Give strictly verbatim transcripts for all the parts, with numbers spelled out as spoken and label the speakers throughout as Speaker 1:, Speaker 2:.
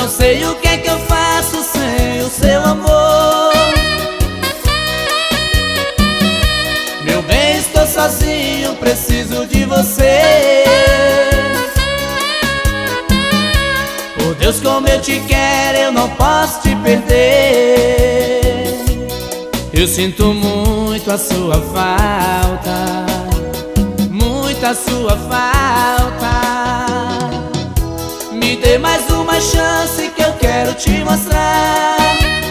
Speaker 1: Não sei o que é que eu faço sem o seu amor. Meu bem, estou sozinho, preciso de você. Por Deus, como eu te quero, eu não posso te perder. Eu sinto muito a sua falta, muita sua falta. Me dê mais uma chance que eu quero te mostrar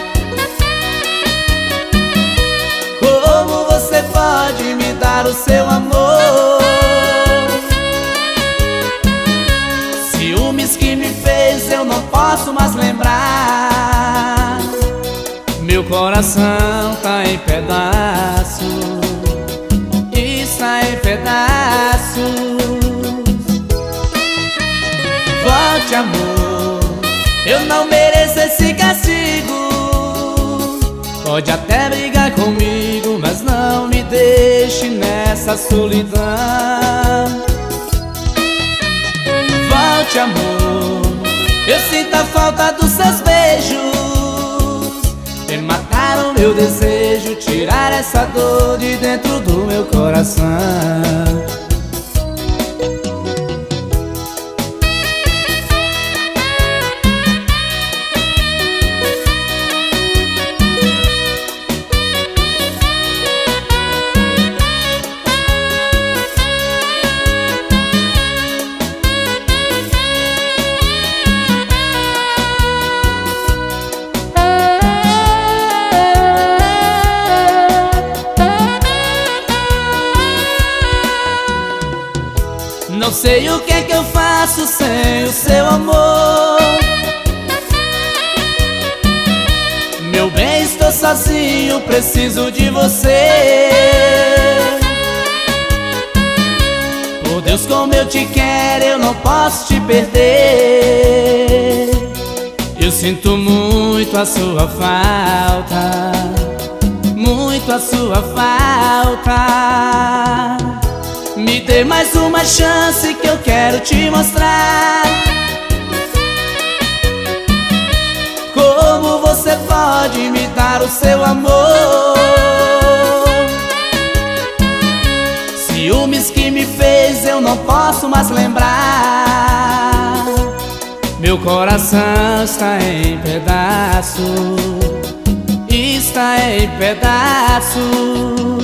Speaker 1: como você pode me dar o seu amor. Ciúmes que me fez eu não posso mais lembrar. Meu coração tá em pedaços, está em pedaços. Volte, amor, eu não mereço esse castigo. Pode até brigar comigo, mas não me deixe nessa solidão. Volte, amor, eu sinto a falta dos seus beijos. E matar o meu desejo, tirar essa dor de dentro do meu coração. Não sei o que é que eu faço sem o seu amor. Meu bem, estou sozinho, preciso de você. Por Deus, como eu te quero, eu não posso te perder. Eu sinto muito a sua falta, muito a sua falta. Me dê mais uma chance que eu quero te mostrar como você pode me dar o seu amor. Ciúmes que me fez eu não posso mais lembrar. Meu coração está em pedaços, está em pedaços.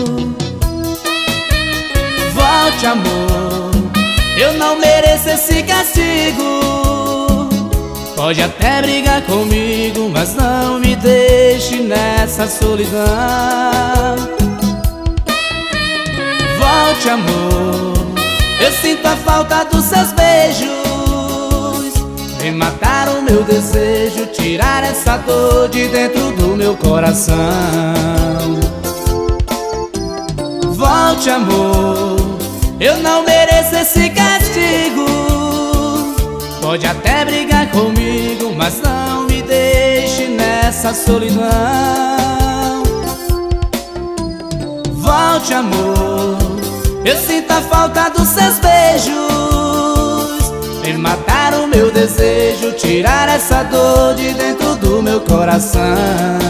Speaker 1: Volte, amor, eu não mereço esse castigo. Pode até brigar comigo, mas não me deixe nessa solidão. Volte, amor, eu sinto a falta dos seus beijos. Vem matar o meu desejo, tirar essa dor de dentro do meu coração. Volte, amor, eu não mereço esse castigo. Pode até brigar comigo, mas não me deixe nessa solidão. Volte, amor, eu sinto a falta dos seus beijos. Vem matar o meu desejo, tirar essa dor de dentro do meu coração.